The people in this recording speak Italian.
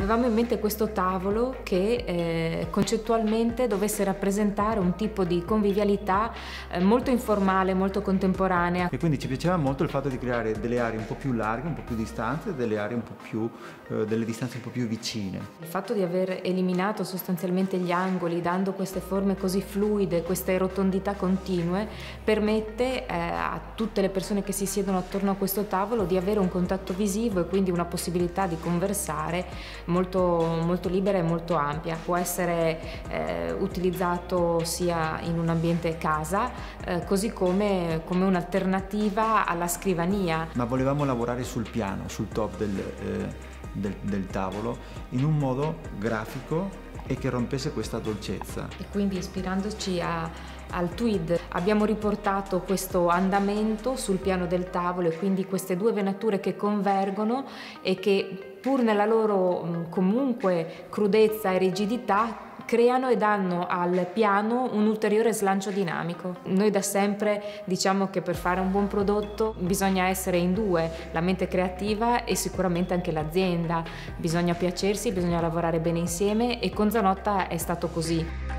Avevamo in mente questo tavolo che concettualmente dovesse rappresentare un tipo di convivialità molto informale, molto contemporanea. E quindi ci piaceva molto il fatto di creare delle aree un po' più larghe, un po' più distanti e delle aree un po' più, delle distanze un po' più vicine. Il fatto di aver eliminato sostanzialmente gli angoli, dando queste forme così fluide, queste rotondità continue, permette a tutte le persone che si siedono attorno a questo tavolo di avere un contatto visivo e quindi una possibilità di conversare molto libera e molto ampia. Può essere utilizzato sia in un ambiente casa, così come un'alternativa alla scrivania. Ma volevamo lavorare sul piano, sul top del tavolo, in un modo grafico e che rompesse questa dolcezza. E quindi, ispirandoci al tweed, abbiamo riportato questo andamento sul piano del tavolo, e quindi queste due venature che convergono e che, pur nella loro comunque crudezza e rigidità, creano e danno al piano un ulteriore slancio dinamico. Noi da sempre diciamo che per fare un buon prodotto bisogna essere in due, la mente creativa e sicuramente anche l'azienda. Bisogna piacersi, bisogna lavorare bene insieme, e con Zanotta è stato così.